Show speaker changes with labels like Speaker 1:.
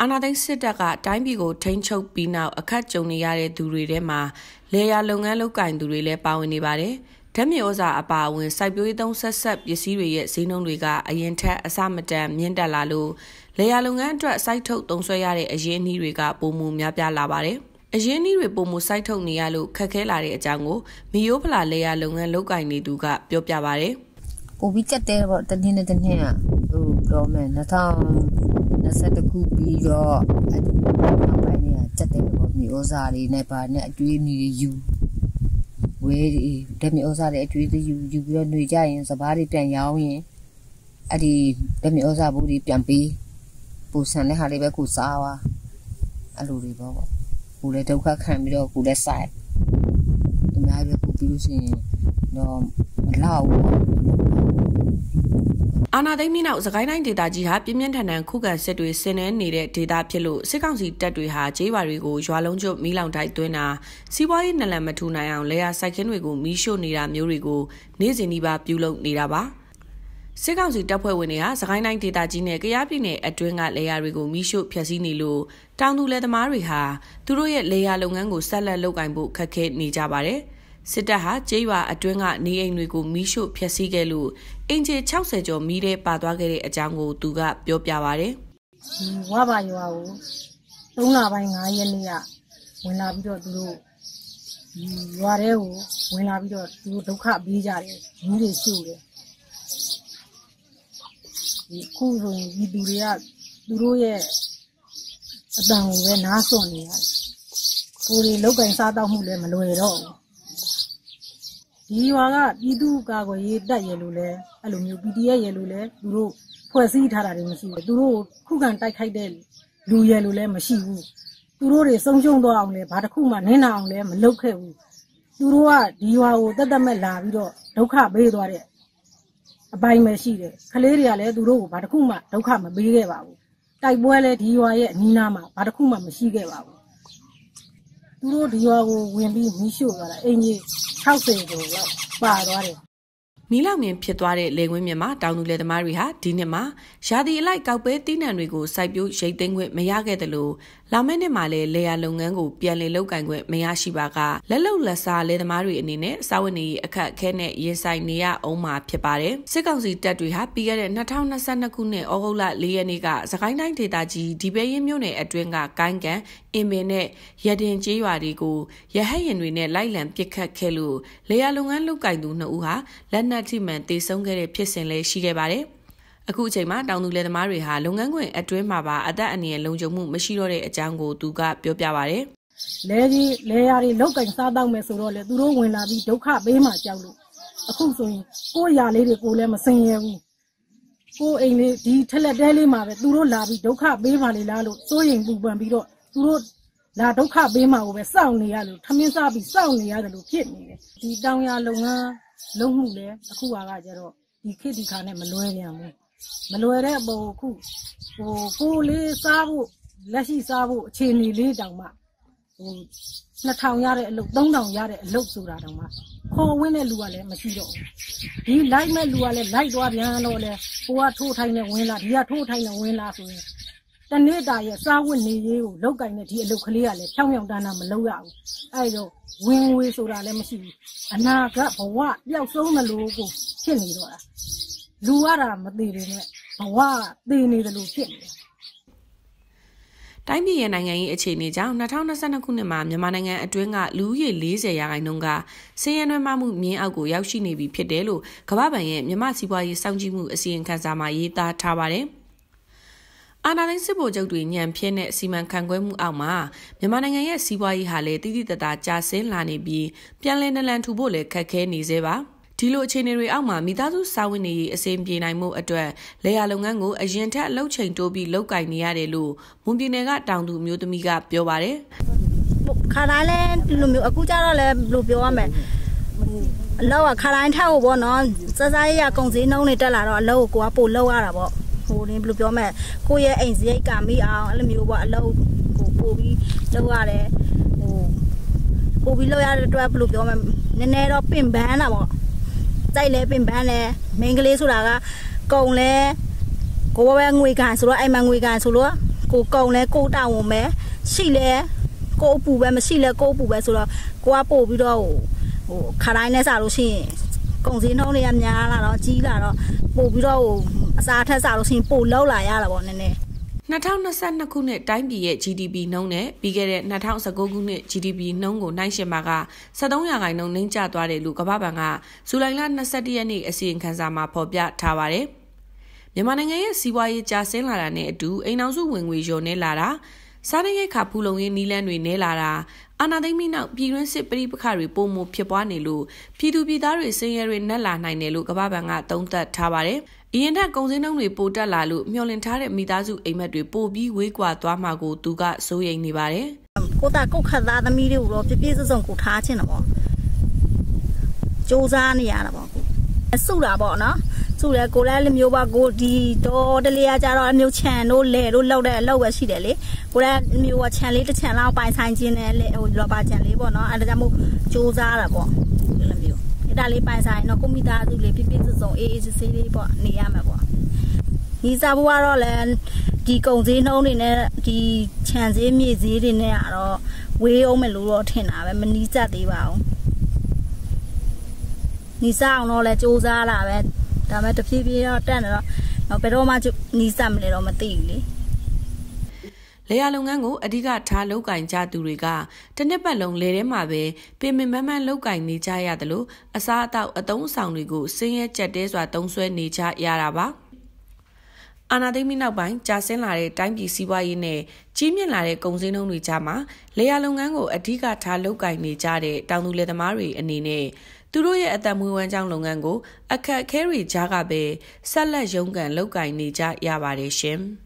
Speaker 1: နာသိန်းစစ်တပ်ကတိုင်းပြည်ကိုထိန်းချုပ်ပြီးနောက်အခက်ကြုံနေရတဲ့သူတွေထဲမှာလေယာလုပ်ငန်းလုပ်ကင်သူတွေလည်းပါဝင်နေပါတယ်။ဓာတ်မြေဩဇာအပါအဝင်စိုက်ပျိုးရေးသုံးဆက်ပစ္စည်းတွေရဲ့ဈေးနှုန်းတွေကအရင်ထက်အဆမတန်မြင့်တက်လာလို့လေယာလုပ်ငန်းအတွက်စိုက်ထုတ်သုံးစွဲရတဲ့အရင်းအနှီးတွေကပိုမိုများပြားလာပါတယ်။အရင်းအနှီးတွေပိုမိုစိုက်ထုတ်နေရလို့ခက်ခဲလာတဲ့အကြောင်းကိုမီယိုဖလာလေယာလုပ်ငန်းလုပ်ကင်နေသူကပြောပြပါတယ်
Speaker 2: ။ပိုပြီးချက်တဲ့ပေါ့တနေ့နဲ့တနေ့อ่ะဟိုတော့မယ်2020ခုပြီးတော့အဲ့ဒီအပိုင်းเนี่ยချက်တဲ့ပေါ့မြေဩဇာတွေနဲ့ပါနဲ့အကျွေးနေယူဝေးဓာတ်မြေဩဇာတွေအကျွေးယူပြီးတော့ຫນွေကြရင်စပားတွေပြန်ရောင်းရင်အဲ့ဒီဓာတ်မြေဩဇာဘူးတွေပြန်ပေးပူဆန်တဲ့ဟာလေးပဲကိုစားသွားအဲ့လိုတွေပေါ့ကိုလည်းဒုက္ခခံပြီးတော့ကိုလည်းစိုက်အများကြီးပဲကိုပြီးလို့ရှိရင်တော့မလောက်ဘူး
Speaker 1: အာနာသိန်းမြေနောက်စကိုင်းတိုင်းဒေသကြီးဟာပြင်းပြင်းထန်ထန်ခုခံစစ်တွေဆင်နွှဲနေတဲ့ဒေသဖြစ်လို့စစ်ကောင်စီတပ်တွေဟာကျေးရွာတွေကိုရွာလုံးကျွတ်မီးလောင်တိုက်သွင်းတာစီးပွားရေးနလန်မထူနိုင်အောင်လေယာစိုက်ခင်းတွေကိုမီးရှို့နေတာမျိုးတွေကိုနေ့စဉ်ဒီပါပြုလုပ်နေတာပါစစ်ကောင်စီတပ်ဖွဲ့ဝင်တွေဟာစကိုင်းတိုင်းဒေသကြီးနဲ့ကယားပြည်နယ်အတွင်းကလေယာတွေကိုမီးရှို့ဖျက်ဆီးနေလို့တောင်သူလယ်သမားတွေဟာသူတို့ရဲ့လေယာလုပ်ငန်းကိုဆက်လက်လုပ်ကိုင်ဖို့ခက်ခဲနေကြပါတယ်စစ်တပ်ဟာကျေးရွာအတွင်းကနေအိမ်တွေကိုမီးရှို့ဖျက်ဆီးခဲ့လို့အင်ဂျီ60ကျော်မီးထဲပါသွားခဲ့တဲ့အကြောင်းကိုသူကပြောပြပါဗျ
Speaker 3: ။ဝါပါရွာကို3လပိုင်း9ရက်နေ့ကဝင်လာပြီးတော့သူတို့ရွာထဲကိုဝင်လာပြီးတော့သူတို့ဒုက္ခပေးကြတယ်မီးတွေရှို့တယ်။ဒီခုဆိုရင်ဒီသူတွေကသူတို့ရဲ့အတန်ကိုပဲနားစွန့်နေရတယ်။ကိုယ်တွေလောက်ကင်စားတော့မှုလည်းမလွယ်တော့ဘူးဒီရွာကပြည်သူ့ကာကွယ်ရေးတပ်ရဲလို့လဲအဲ့လိုမျိုး PDF ရဲလို့လဲသူတို့ဖွဲ့စည်းထားတာတွေမရှိဘူးသူတို့ခုခံတိုက်ခိုက်တဲ့လူရဲလို့လဲမရှိဘူးသူတို့တွေဆုံးရှုံးသွားအောင်လဲဘာတစ်ခုမှနင်းနာအောင်လဲမလုပ်ခဲ့ဘူးသူတို့ကဒီရွာကိုတက်တက်မဲ့လာပြီးတော့ဒုက္ခပေးသွားတဲ့အပိုင်းပဲရှိတယ်ကလေးတွေကလည်းသူတို့ကိုဘာတစ်ခုမှဒုက္ခမပေးခဲ့ပါဘူးတိုက်ပွဲလဲဒီရွာရဲ့အနီးနားမှာဘာတစ်ခုမှမရှိခဲ့ပါဘူးသူတို့ဒီရွာကိုဝင်ပြီးမီးရှို့သွားတာအင်ကြီး60ကျော်လောက်ပါသွားတယ်
Speaker 1: မီးလောင်မြင်ဖြစ်သွားတဲ့လေကွင်းမြစ်မှာတောင်သူလယ်သမားတွေဟာဒီနှစ်မှာရာသီအလိုက်ကောက်ပဲတီးနှံတွေကိုစိုက်ပျိုးရိတ်သိမ်းခွင့်မရခဲ့တယ်လို့လာမယ့်နှစ်မှာလည်းလေယာလုပ်ငန်းကိုပြန်လည်လုပ်ကိုင်ခွင့်မရရှိပါကလက်လုံလက်စားလယ်သမားတွေအနေနဲ့စာဝတ်နေရေးအခက်အခဲနဲ့ရင်ဆိုင်နေရအောင်မှာဖြစ်ပါတယ်စစ်ကောင်စီတပ်တွေဟာပြီးခဲ့တဲ့2022ခုနှစ်ဩဂုတ်လ4ရက်နေ့ကစကိုင်းတိုင်းဒေသကြီးဒီပဲရင်မြို့နယ်အတွင်းကကိုင်းကန်အင်မင်နဲ့ရတင်ကျေးရွာတွေကိုရဟတ်ရင်တွေနဲ့လိုက်လံပစ်ခတ်ခဲ့လို့လေယာလုပ်ငန်းလုပ်ကိုင်သူ2ဦးဟာလက်နက်ထိမှန်တေဆုံးခဲ့တဲ့ဖြစ်စဉ်လည်းရှိခဲ့ပါတယ်အခုအချိန်မှာတောင်သူလယ်သမားတွေဟာလုပ်ငန်းခွင်အတွင်းမှာပါအသက်အန္တရာယ်လုံခြုံမှုမရှိတော့တဲ့အကြောင်းကိုသူကပြောပြပါဗျ
Speaker 3: ။လေယာတွေလောက်ကင်စားတော့မယ်ဆိုတော့လေသူတို့ဝင်လာပြီးဒုက္ခပေးမှကြောက်လို့အခုဆိုရင်ကိုယ်ရာလေးတွေကိုလည်းမစင်ရဘူး။ကိုယ်အိမ်လေးဒီထက်လက်တဲလေးမှာပဲသူတို့လာပြီးဒုက္ခပေးပါလေလားလို့စိုးရင်ပူပန်ပြီးတော့သူတို့လာဒုက္ခပေးမှကိုပဲစောင့်နေရလို့ထမင်းစားပြီးစောင့်နေရတယ်လို့ဖြစ်နေတယ်။ဒီတောင်ရလုပ်ငန်းလုံးမှုလဲအခုကကျတော့ဒီခေတ်ဒီခါနဲ့မလွဲပြန်ဘူးမလွယ်တဲ့အပေါ်ခုကိုလေးစားဖို့လက်ရှိစားဖို့အခြေအနေလေးတောင်မှ2000ရတဲ့အလုပ်3000ရတဲ့အလုပ်ဆိုတာတောင်မှခေါ်ဝင်းတဲ့လူကလည်းမရှိတော့ဘူးဒီလိုက်မဲ့လူကလည်းလိုက်သွားပြန်တော့လေကိုကထိုးထိုင်နေဝင်လာဒီကထိုးထိုင်နေဝင်လာဆိုရင်တနေ့တာရဲ့စားဝတ်နေရေးကိုလောက်ကင်တဲ့ဒီအလုပ်ကလေးကလည်းဖြောင်းဖြောင်းတန်းတန်းမလုပ်ရဘူးအဲ့တော့ဝင်ဝေးဆိုတာလည်းမရှိဘူးအနာဂတ်ဘဝပျောက်ဆုံးမလို့ကိုဖြစ်နေတော့တာလူရတာမသေးတယ်နဲ့ဘဝသေနေတယ်လို့ဖြစ်နေတယ်
Speaker 1: တိုင်းပြည်ရဲ့နိုင်ငံရေးအခြေအနေကြောင့်2022ခုနှစ်မှာမြန်မာနိုင်ငံအတွင်းကလူဦးရေ40ရာခိုင်နှုန်းကဆင်းရဲနွမ်းပါးမှုမြင့်အောက်ကိုရောက်ရှိနေပြီဖြစ်တယ်လို့ကမ္ဘာ့ဘဏ်ရဲ့မြန်မာစီးပွားရေးစောင့်ကြည့်မှုအစီရင်ခံစာမှာရေးသားထားပါတယ်အာဏာသိမ်းစစ်ဗိုလ်ချုပ်တွေညံဖြစ်တဲ့စီမံခန့်ခွဲမှုအောက်မှာမြန်မာနိုင်ငံရဲ့စီးပွားရေးဟာလည်းတိတိတသားကျဆင်းလာနေပြီးပြန်လည်နလန်ထူဖို့လည်းခက်ခဲနေသေးပါဒီလိုအခြေအနေတွေအောက်မှာမိသားစုစာဝန်နေရေးအဆင်ပြေနိုင်မှုအတွက်လေယာလုပ်ငန်းကိုအရင်ထက်အလုပ်ချိန်တိုးပြီးလုပ်ကိုင်နေရတယ်လို့မွန်ပြည်နယ်ကတောင်သူမျိုးသမီးကပြောပါတယ်
Speaker 4: ခါတိုင်းလဲဒီလိုမျိုးအခုကျတော့လဲဘယ်လိုပြောရမလဲအလောက်ကခါတိုင်းထက်ကိုပေါ့နော်စစားရကုန်စည်နှုန်းတွေတက်လာတော့အလောက်ကိုကပို့လောက်ရတာပေါ့ဟိုဘယ်လိုပြောမလဲကိုယ့်ရဲ့အိမ်စရိတ်ကမိအောင်အဲ့လိုမျိုးပေါ့အလောက်ကိုပို့ပြီးလောက်ရတယ်ဟိုပို့ပြီးလောက်ရတဲ့အတွက်ဘယ်လိုပြောမလဲနည်းနည်းတော့ပင်ပန်းတာပေါ့တိုက်လဲပင်ပန်းလဲမိန်းကလေးဆိုတာကကုံလဲကိုယ်ပဲငွေကန်ဆိုတော့အိမ်မှာငွေကန်ဆိုလို့ကိုကုံလဲကိုတောင်းဝင်ပဲရှိလဲကိုပူပဲမရှိလဲကိုပူပဲဆိုတော့ကိုကပို့ပြီးတော့ဟိုခါတိုင်းနဲ့စားလို့ရှိရင်ကုန်စည်နှုန်းတွေကများလာတော့ကြီးလာတော့ပို့ပြီးတော့အစားထက်စားလို့ရှိရင်ပို့လောက်လာရတာပေါ့နည်းနည်း
Speaker 1: 2022ခုနှစ်တိုင်းပြည်ရဲ့ GDP နှုန်းနဲ့ပြီးခဲ့တဲ့2019ခုနှစ် GDP နှုန်းကိုနှိုင်းယှဉ်မှာက73%နှိမ်ကျသွားတယ်လို့ကမ္ဘာ့ဘဏ်ကဇူလိုင်လ21ရက်နေ့အစီရင်ခံစာမှာဖော်ပြထားပါတယ်။မြန်မာနိုင်ငံရဲ့စီးပွားရေးကျဆင်းလာတာနဲ့အတူအိမ်ထောင်စုဝင်ငွေလျော့နည်းလာတာစားနပ်ရိက္ခာဖူလုံရေးနည်းလမ်းတွေနည်းလာတာအာဏာသိမ်းပြီးနောက်ပြည်တွင်းစစ်ပဋိပက္ခတွေပုံမှုဖြစ်ပွားနေလို့ပြည်သူပြည်သားတွေဆင်းရဲတွေနှက်လာနိုင်တယ်လို့ကမ္ဘာ့ဘဏ်ကသုံးသပ်ထားပါတယ်။အရင်ထက်ကုန်စည်နှုန်းတွေပိုတက်လာလို့မျှော်လင့်ထားတဲ့မိသားစုအိမ်မက်တွေပိုပြီးဝေးကွာသွားမှာကိုသူကစိုးရိမ်နေပါတယ်
Speaker 4: ။ကိုတာကုတ်ခတ်သားသမီးတွေကိုတော့ပြပြစုံကိုထားချင်တယ်ပေါ့။စူးစမ်းနေရတာပေါ့ကို။စုတာပေါ့နော်။စုတယ်ကိုလည်းလိုမျိုးပါကိုဒီတော့တလေးကကြတော့အမျိုးချန်တို့လဲတို့လောက်တဲ့အလောက်ပဲရှိတယ်လေ။ကိုလည်းမျိုးကချန်လေးတစ်ချန်လောက်ပိုင်ဆိုင်ခြင်းနဲ့လေဟိုလောပါချန်လေးပေါ့နော်။အဲဒါကြောင့်မို့စူးစမ်းတာပေါ့။ဒီလိုမျိုး။ဒါလေးပိုင်ဆိုင်တော့ကွန်ပျူတာစုလေးပြပြစုံအေးအေးဆေးဆေးလေးပေါ့နေရမှာပေါ့။ဒီစားဖို့ကတော့လည်းဒီကုံစည်းနှုံးတွေနဲ့ဒီခြံစည်းမြေစည်းတွေနဲ့ကတော့ဝေးအောင်မယ်လို့တော့ထင်တာပဲမနီးစပ်သေးပါဘူးနီးစပ်အောင်တော့လည်းစူးစမ်းလာပဲဒါပေမဲ့တဖြည်းဖြည်းတော့တက်နေတော့ဘယ်တော့မှနီးစပ်မလဲတော့မသိဘူးလေ
Speaker 1: လေယာလုပ်ငန်းကိုအဓိကထားလုပ်ကင်ကြသူတွေကတစ်နှစ်ပတ်လုံးလေထဲမှာပဲပင်ပင်ပန်းပန်းလုပ်ကင်နေကြရတယ်လို့အစားအသောက်အသုံးအဆောင်တွေကိုဆင်းရဲကြက်တဲစွာသုံးစွဲနေကြရတာပါအာဏာသိမ်းပြီးနောက်ပိုင်းကြာဆင်းလာတဲ့တိုင်းပြည်စီးပွားရေးနဲ့ကြီးမြင့်လာတဲ့ကုန်စည်နှုန်းတွေကြားမှာလေယာလုပ်ငန်းကိုအဓိကထားလုပ်ကင်နေကြတဲ့တောင်သူလယ်သမားတွေအနေနဲ့သူတို့ရဲ့အသက်မွေးဝမ်းကြောင်းလုပ်ငန်းကိုအခက်အခဲတွေကြားကပဲဆက်လက်ရုန်းကန်လုပ်ကင်နေကြရပါတယ်ရှင်။